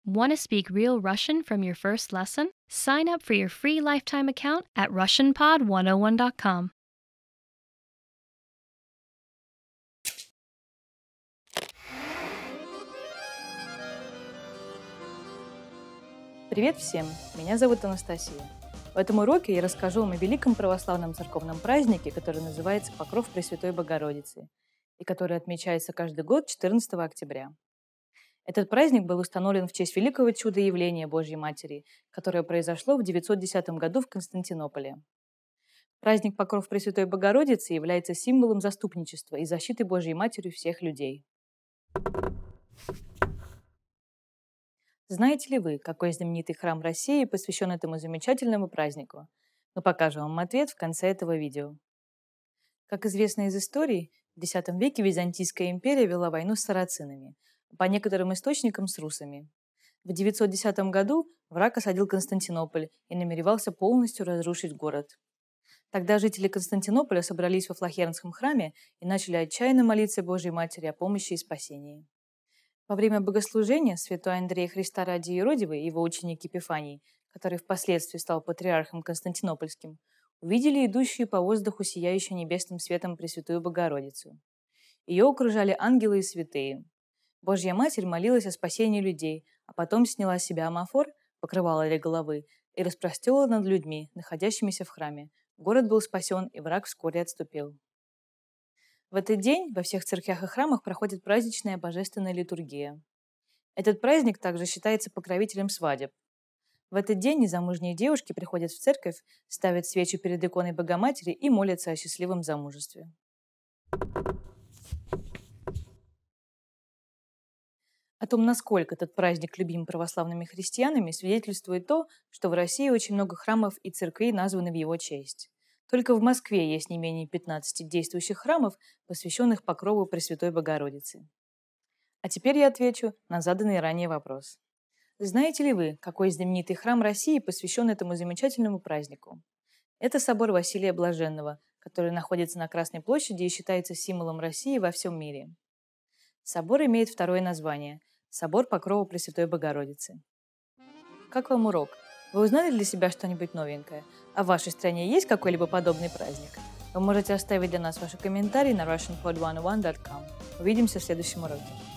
Want to speak real Russian from your first lesson? Sign up for your free lifetime account at RussianPod101.com. Привет всем! Меня зовут Анастасия. В этом уроке я расскажу вам о великом православном церковном празднике, который называется Покров Пресвятой Богородицы и который отмечается каждый год 14 октября. Этот праздник был установлен в честь великого чудо-явления Божьей Матери, которое произошло в 910 году в Константинополе. Праздник Покров Пресвятой Богородицы является символом заступничества и защиты Божьей Матерью всех людей. Знаете ли вы, какой знаменитый храм России посвящен этому замечательному празднику? Мы покажем вам ответ в конце этого видео. Как известно из истории, в X веке Византийская империя вела войну с сарацинами, по некоторым источникам с русами. В 910 году враг осадил Константинополь и намеревался полностью разрушить город. Тогда жители Константинополя собрались во Флахернском храме и начали отчаянно молиться Божьей Матери о помощи и спасении. Во время богослужения святой Андрей Христа ради Иродивый и его ученик Епифаний, который впоследствии стал патриархом Константинопольским, увидели идущую по воздуху сияющую небесным светом Пресвятую Богородицу. Ее окружали ангелы и святые. Божья Матерь молилась о спасении людей, а потом сняла с себя амафор, покрывало для головы, и распростела над людьми, находящимися в храме. Город был спасен, и враг вскоре отступил. В этот день во всех церквях и храмах проходит праздничная божественная литургия. Этот праздник также считается покровителем свадеб. В этот день незамужние девушки приходят в церковь, ставят свечи перед иконой Богоматери и молятся о счастливом замужестве. О том, насколько этот праздник любим православными христианами, свидетельствует то, что в России очень много храмов и церквей названы в его честь. Только в Москве есть не менее 15 действующих храмов, посвященных Покрову Пресвятой Богородицы. А теперь я отвечу на заданный ранее вопрос. Знаете ли вы, какой знаменитый храм России посвящен этому замечательному празднику? Это собор Василия Блаженного, который находится на Красной площади и считается символом России во всем мире. Собор имеет второе название – Собор Покрова Пресвятой Богородицы. Как вам урок? Вы узнали для себя что-нибудь новенькое? А в вашей стране есть какой-либо подобный праздник? Вы можете оставить для нас ваши комментарии на RussianPod101.com. Увидимся в следующем уроке.